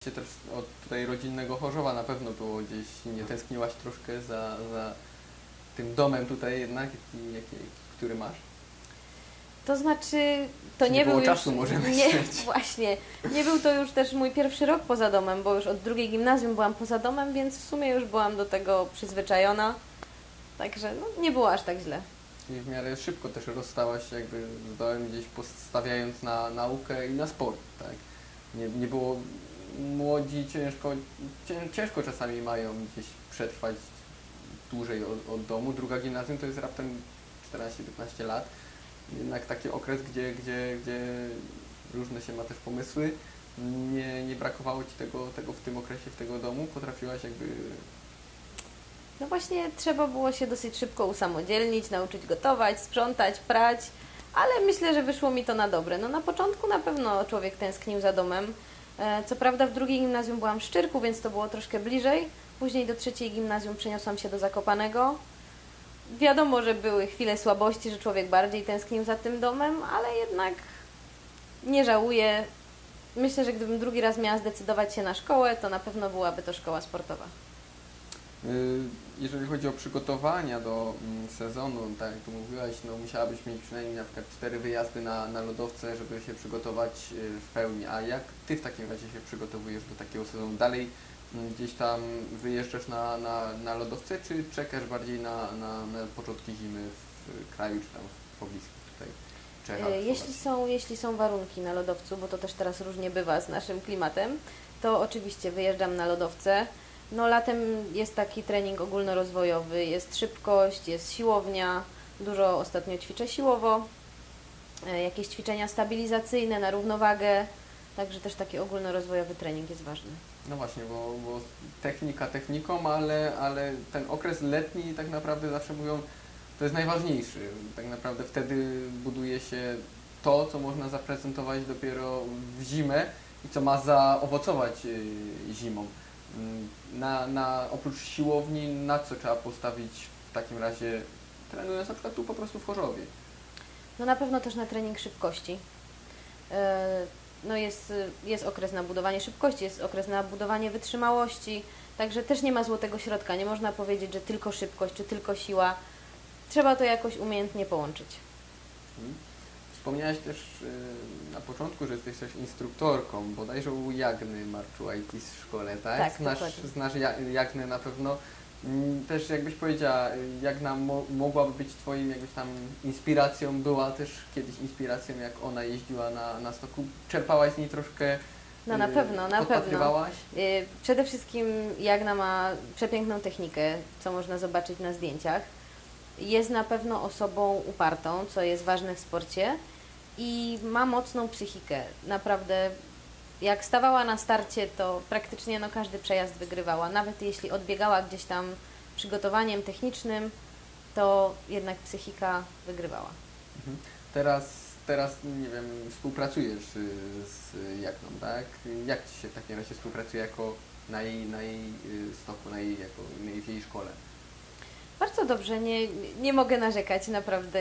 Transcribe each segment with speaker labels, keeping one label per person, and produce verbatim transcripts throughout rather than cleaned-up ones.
Speaker 1: Też od tutaj rodzinnego Chorzowa na pewno było gdzieś, nie tęskniłaś troszkę za, za tym domem tutaj jednak, jaki, jaki, który masz?
Speaker 2: To znaczy, to
Speaker 1: Czy
Speaker 2: nie,
Speaker 1: nie
Speaker 2: był
Speaker 1: było
Speaker 2: już,
Speaker 1: czasu, może
Speaker 2: nie,
Speaker 1: myśleć.
Speaker 2: właśnie, nie był to już też mój pierwszy rok poza domem, bo już od drugiej gimnazjum byłam poza domem, więc w sumie już byłam do tego przyzwyczajona, także no, nie było aż tak źle.
Speaker 1: I w miarę szybko też rozstałaś się jakby z domem, gdzieś postawiając na naukę i na sport, tak? Nie, nie było, młodzi ciężko, ciężko czasami mają gdzieś przetrwać dłużej od, od domu. Druga gimnazjum to jest raptem czternaście piętnaście lat. Jednak taki okres, gdzie, gdzie, gdzie różne się ma też pomysły. Nie, nie brakowało Ci tego, tego w tym okresie, w tego domu? Potrafiłaś jakby...
Speaker 2: No właśnie trzeba było się dosyć szybko usamodzielnić, nauczyć gotować, sprzątać, prać, ale myślę, że wyszło mi to na dobre. No na początku na pewno człowiek tęsknił za domem. Co prawda w drugiej gimnazjum byłam w Szczyrku, więc to było troszkę bliżej. Później do trzeciej gimnazjum przeniosłam się do Zakopanego. Wiadomo, że były chwile słabości, że człowiek bardziej tęsknił za tym domem, ale jednak nie żałuję. Myślę, że gdybym drugi raz miała zdecydować się na szkołę, to na pewno byłaby to szkoła sportowa.
Speaker 1: Jeżeli chodzi o przygotowania do sezonu, tak jak tu mówiłaś, no musiałabyś mieć przynajmniej na przykład cztery wyjazdy na, na lodowce, żeby się przygotować w pełni. A jak Ty w takim razie się przygotowujesz do takiego sezonu? Dalej gdzieś tam wyjeżdżasz na, na, na lodowce, czy czekasz bardziej na, na, na początki zimy w kraju, czy tam w pobliskich tutaj Czechach?
Speaker 2: Jeśli są, jeśli są warunki na lodowcu, bo to też teraz różnie bywa z naszym klimatem, to oczywiście wyjeżdżam na lodowce. No latem jest taki trening ogólnorozwojowy, jest szybkość, jest siłownia, dużo ostatnio ćwiczę siłowo, jakieś ćwiczenia stabilizacyjne na równowagę, także też taki ogólnorozwojowy trening jest ważny.
Speaker 1: No właśnie, bo, bo technika techniką, ale, ale ten okres letni tak naprawdę zawsze mówią, to jest najważniejszy. Tak naprawdę wtedy buduje się to, co można zaprezentować dopiero w zimę i co ma zaowocować zimą. Na, na, oprócz siłowni, na co trzeba postawić w takim razie, trenując na przykład tu po prostu w Chorzowie?
Speaker 2: No na pewno też na trening szybkości. No jest, jest okres na budowanie szybkości, jest okres na budowanie wytrzymałości, także też nie ma złotego środka. Nie można powiedzieć, że tylko szybkość, czy tylko siła. Trzeba to jakoś umiejętnie połączyć.
Speaker 1: Hmm. Wspomniałaś też na początku, że jesteś też instruktorką, bodajże u Jagny Marczułajtis w szkole, tak?
Speaker 2: Tak,
Speaker 1: znasz, znasz Jagnę na pewno. Też jakbyś powiedziała, Jagna mo mogłaby być Twoim jakbyś tam inspiracją, była też kiedyś inspiracją, jak ona jeździła na, na stoku. Czerpałaś z niej troszkę?
Speaker 2: No na pewno, na pewno. Przede wszystkim Jagna ma przepiękną technikę, co można zobaczyć na zdjęciach. Jest na pewno osobą upartą, co jest ważne w sporcie i ma mocną psychikę. Naprawdę, jak stawała na starcie, to praktycznie no, każdy przejazd wygrywała. Nawet jeśli odbiegała gdzieś tam przygotowaniem technicznym, to jednak psychika wygrywała.
Speaker 1: Mhm. Teraz, teraz, nie wiem, współpracujesz z Jagną, tak? Jak Ci się w takim razie współpracuje jako na jej, na jej stoku, na jej, jako, w jej szkole?
Speaker 2: Bardzo dobrze, nie, nie mogę narzekać, naprawdę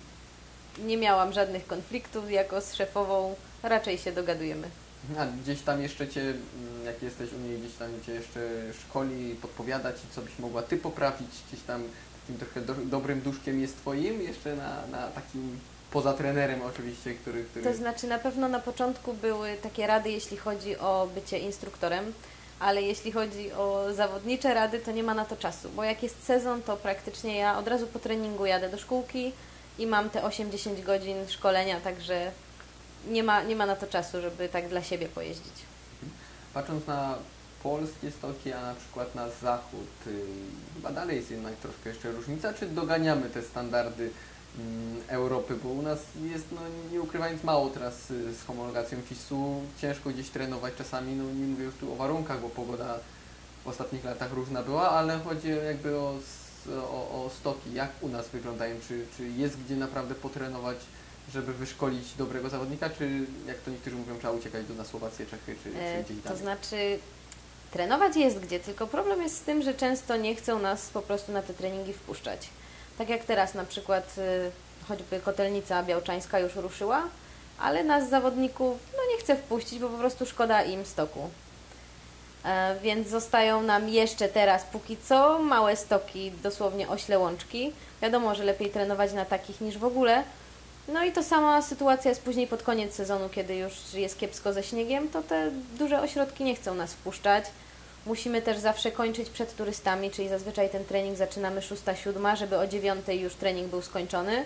Speaker 2: nie miałam żadnych konfliktów, jako z szefową raczej się dogadujemy.
Speaker 1: A gdzieś tam jeszcze Cię, jak jesteś u niej, gdzieś tam Cię jeszcze szkoli, podpowiada Ci, co byś mogła Ty poprawić, gdzieś tam takim trochę do, dobrym duszkiem jest Twoim, jeszcze na, na takim, poza trenerem oczywiście, który, który...
Speaker 2: To znaczy na pewno na początku były takie rady, jeśli chodzi o bycie instruktorem, ale jeśli chodzi o zawodnicze rady, to nie ma na to czasu, bo jak jest sezon, to praktycznie ja od razu po treningu jadę do szkółki i mam te osiem dziesięć godzin szkolenia, także nie ma, nie ma na to czasu, żeby tak dla siebie pojeździć.
Speaker 1: Patrząc na polskie stoki, a na przykład na zachód, chyba dalej jest jednak troszkę jeszcze różnica, czy doganiamy te standardy Europy, bo u nas jest, no nie ukrywając, mało teraz z homologacją fisu, ciężko gdzieś trenować czasami, no nie mówię już tu o warunkach, bo pogoda w ostatnich latach różna była, ale chodzi jakby o, o, o stoki, jak u nas wyglądają, czy, czy jest gdzie naprawdę potrenować, żeby wyszkolić dobrego zawodnika, czy jak to niektórzy mówią, trzeba uciekać do na Słowację, Czechy, czy, czy gdzieś dalej?
Speaker 2: To znaczy trenować jest gdzie, tylko problem jest z tym, że często nie chcą nas po prostu na te treningi wpuszczać. Tak jak teraz na przykład choćby Kotelnica Białczańska już ruszyła, ale nas zawodników no nie chce wpuścić, bo po prostu szkoda im stoku. E, Więc zostają nam jeszcze teraz póki co małe stoki, dosłownie ośle łączki. Wiadomo, że lepiej trenować na takich niż w ogóle. No i to sama sytuacja jest później pod koniec sezonu, kiedy już jest kiepsko ze śniegiem, to te duże ośrodki nie chcą nas wpuszczać. Musimy też zawsze kończyć przed turystami, czyli zazwyczaj ten trening zaczynamy szósta, siódma, żeby o dziewiątej już trening był skończony.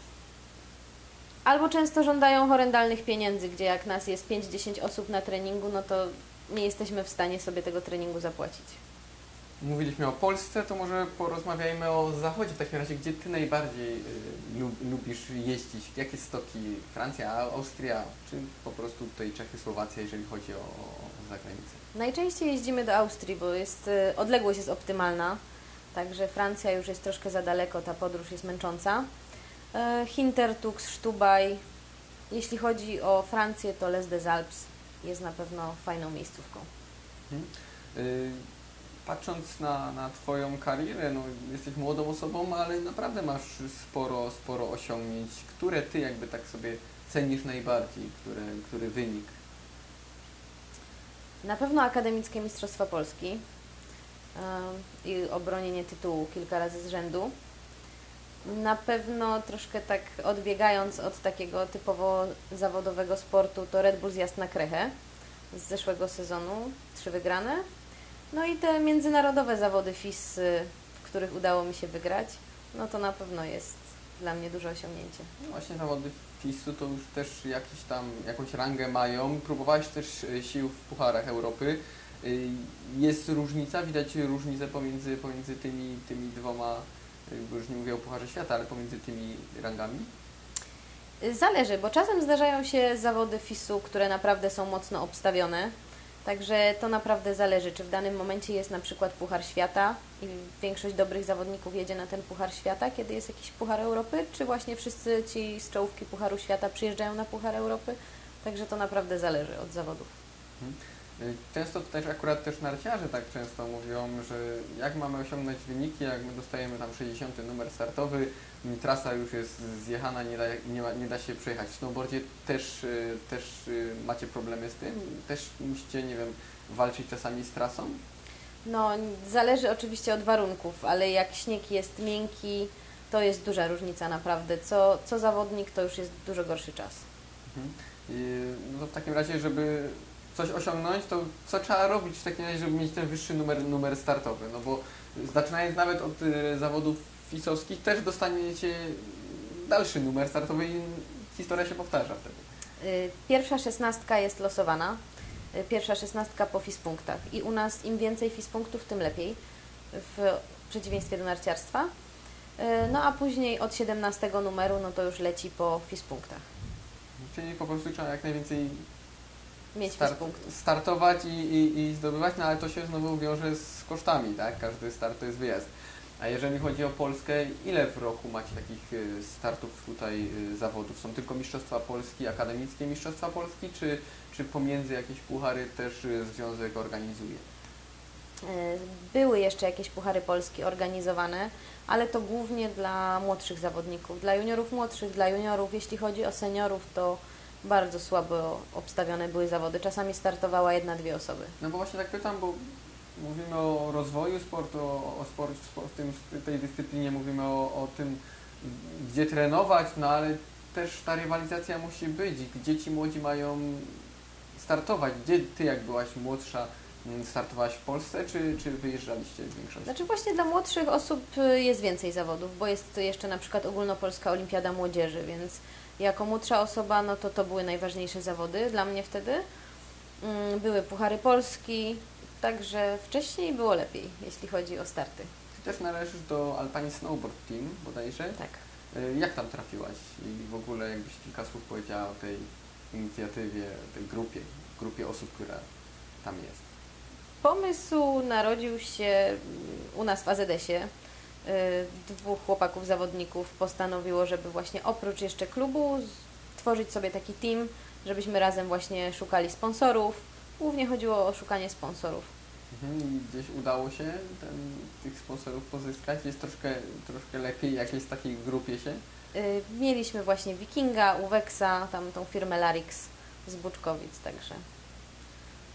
Speaker 2: Albo często żądają horrendalnych pieniędzy, gdzie jak nas jest pięć dziesięć osób na treningu, no to nie jesteśmy w stanie sobie tego treningu zapłacić.
Speaker 1: Mówiliśmy o Polsce, to może porozmawiajmy o Zachodzie w takim razie, gdzie Ty najbardziej y, lub, lubisz jeździć? Jakie stoki? Francja, Austria, czy po prostu tutaj Czechy, Słowacja, jeżeli chodzi o, o zagranicę?
Speaker 2: Najczęściej jeździmy do Austrii, bo jest, y, odległość jest optymalna, także Francja już jest troszkę za daleko, ta podróż jest męcząca. Y, Hintertux, Sztubaj. Jeśli chodzi o Francję, to Les des Alpes jest na pewno fajną miejscówką.
Speaker 1: Hmm. Y, Patrząc na, na Twoją karierę, no, jesteś młodą osobą, ale naprawdę masz sporo, sporo osiągnięć. Które Ty jakby tak sobie cenisz najbardziej? Które, który wynik?
Speaker 2: Na pewno akademickie Mistrzostwa Polski y, i obronienie tytułu kilka razy z rzędu. Na pewno troszkę tak odbiegając od takiego typowo zawodowego sportu, to Red Bull Zjazd na Krechę z zeszłego sezonu, trzy wygrane. No i te międzynarodowe zawody F I S, w których udało mi się wygrać, no to na pewno jest dla mnie duże osiągnięcie.
Speaker 1: No właśnie zawody F I S-u to już też jakiś tam, jakąś rangę mają. Próbowałeś też sił w Pucharach Europy. Jest różnica, widać różnicę pomiędzy, pomiędzy tymi, tymi dwoma, bo już nie mówię o Pucharze Świata, ale pomiędzy tymi rangami?
Speaker 2: Zależy, bo czasem zdarzają się zawody F I S-u, które naprawdę są mocno obstawione. Także to naprawdę zależy, czy w danym momencie jest na przykład Puchar Świata i większość dobrych zawodników jedzie na ten Puchar Świata, kiedy jest jakiś Puchar Europy, czy właśnie wszyscy ci z czołówki Pucharu Świata przyjeżdżają na Puchar Europy. Także to naprawdę zależy od zawodów.
Speaker 1: Często też akurat też narciarze tak często mówią, że jak mamy osiągnąć wyniki, jak my dostajemy tam sześćdziesiąty numer startowy, trasa już jest zjechana, nie da, nie, ma, nie da się przejechać. W snowboardzie też, też macie problemy z tym? Też musicie, nie wiem, walczyć czasami z trasą?
Speaker 2: No, zależy oczywiście od warunków, ale jak śnieg jest miękki, to jest duża różnica naprawdę. Co, co zawodnik, to już jest dużo gorszy czas.
Speaker 1: Mhm. I, no to w takim razie, żeby coś osiągnąć, to co trzeba robić w takim razie, żeby mieć ten wyższy numer, numer startowy? No bo zaczynając nawet od y, zawodów F I S-owskich też dostaniecie dalszy numer startowy i historia się powtarza wtedy.
Speaker 2: Pierwsza szesnastka jest losowana. Pierwsza szesnastka po F I S punktach i u nas im więcej F I S punktów, tym lepiej, w przeciwieństwie do narciarstwa. No a później od siedemnastego numeru, no to już leci po F I S punktach.
Speaker 1: Czyli po prostu trzeba jak najwięcej
Speaker 2: mieć
Speaker 1: start, startować i, i, i zdobywać, no ale to się znowu wiąże z kosztami, tak? Każdy start to jest wyjazd. A jeżeli chodzi o Polskę, ile w roku macie takich startów tutaj zawodów? Są tylko Mistrzostwa Polski, akademickie Mistrzostwa Polski, czy, czy pomiędzy jakieś puchary też Związek organizuje?
Speaker 2: Były jeszcze jakieś puchary Polski organizowane, ale to głównie dla młodszych zawodników, dla juniorów młodszych, dla juniorów. Jeśli chodzi o seniorów, to bardzo słabo obstawione były zawody. Czasami startowała jedna, dwie osoby.
Speaker 1: No bo właśnie tak pytam, bo mówimy o rozwoju sportu, o, o sport, w tym, w tej dyscyplinie, mówimy o, o tym, gdzie trenować, no ale też ta rywalizacja musi być. Gdzie ci młodzi mają startować? Gdzie Ty, jak byłaś młodsza, startowałaś w Polsce, czy, czy wyjeżdżaliście w większości?
Speaker 2: Znaczy właśnie dla młodszych osób jest więcej zawodów, bo jest jeszcze na przykład Ogólnopolska Olimpiada Młodzieży, więc jako młodsza osoba, no to to były najważniejsze zawody dla mnie wtedy. Były Puchary Polski, także wcześniej było lepiej, jeśli chodzi o starty.
Speaker 1: Ty też należysz do Alpine Snowboard Team bodajże?
Speaker 2: Tak.
Speaker 1: Jak tam trafiłaś i w ogóle jakbyś kilka słów powiedziała o tej inicjatywie, tej grupie, grupie osób, która tam jest?
Speaker 2: Pomysł narodził się u nas w A Z S-ie. Dwóch chłopaków zawodników postanowiło, żeby właśnie oprócz jeszcze klubu tworzyć sobie taki team, żebyśmy razem właśnie szukali sponsorów. Głównie chodziło o szukanie sponsorów.
Speaker 1: Mhm. I gdzieś udało się ten, tych sponsorów pozyskać? Jest troszkę, troszkę lepiej, jak jest w takiej grupie się?
Speaker 2: Mieliśmy właśnie Wikinga, Uwexa, tam tą firmę Larix z Buczkowic, także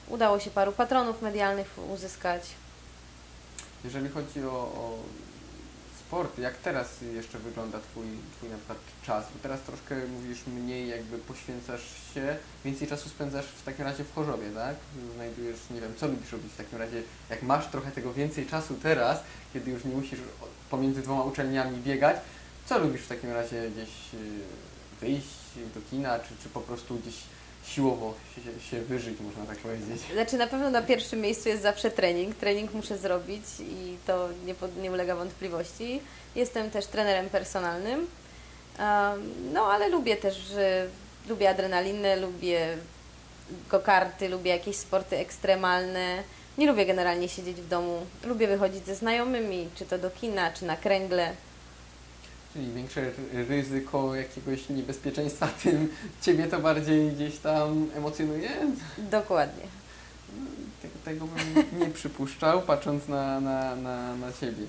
Speaker 2: Udało się paru patronów medialnych uzyskać.
Speaker 1: Jeżeli chodzi o, o sport, jak teraz jeszcze wygląda Twój, twój na przykład czas? Bo teraz troszkę mówisz mniej, jakby poświęcasz się, więcej czasu spędzasz w takim razie w Chorzowie, tak? Znajdujesz, nie wiem, co lubisz robić w takim razie, jak masz trochę tego więcej czasu teraz, kiedy już nie musisz pomiędzy dwoma uczelniami biegać, co lubisz w takim razie gdzieś wyjść do kina, czy, czy po prostu gdzieś siłowo się, się wyżyć, można tak powiedzieć?
Speaker 2: Znaczy na pewno na pierwszym miejscu jest zawsze trening. Trening muszę zrobić i to nie, pod, nie ulega wątpliwości. Jestem też trenerem personalnym. Um, no ale lubię też, że lubię adrenalinę, lubię go-karty, lubię jakieś sporty ekstremalne. Nie lubię generalnie siedzieć w domu. Lubię wychodzić ze znajomymi, czy to do kina, czy na kręgle.
Speaker 1: Czyli większe ryzyko jakiegoś niebezpieczeństwa, tym Ciebie to bardziej gdzieś tam emocjonuje?
Speaker 2: Dokładnie.
Speaker 1: Tego, tego bym nie przypuszczał, patrząc na, na, na, na Ciebie.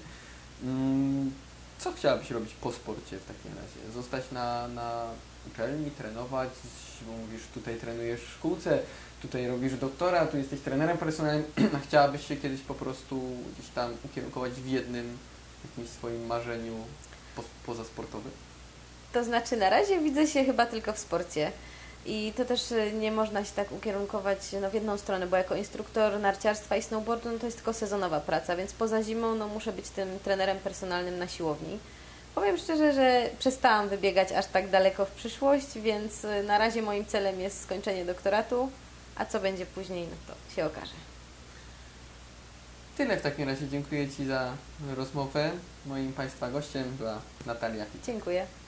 Speaker 1: Co chciałabyś robić po sporcie w takim razie? Zostać na, na uczelni, trenować, bo mówisz, tutaj trenujesz w szkółce, tutaj robisz doktora, tu jesteś trenerem personalnym, a chciałabyś się kiedyś po prostu gdzieś tam ukierunkować w jednym jakimś swoim marzeniu po, pozasportowym?
Speaker 2: To znaczy na razie widzę się chyba tylko w sporcie i to też nie można się tak ukierunkować no, w jedną stronę, bo jako instruktor narciarstwa i snowboardu no, to jest tylko sezonowa praca, więc poza zimą no, muszę być tym trenerem personalnym na siłowni. Powiem szczerze, że przestałam wybiegać aż tak daleko w przyszłość, więc na razie moim celem jest skończenie doktoratu, a co będzie później, no to się okaże.
Speaker 1: Tyle w takim razie. Dziękuję Ci za rozmowę. Moim Państwa gościem była Natalia Pic.
Speaker 2: Dziękuję.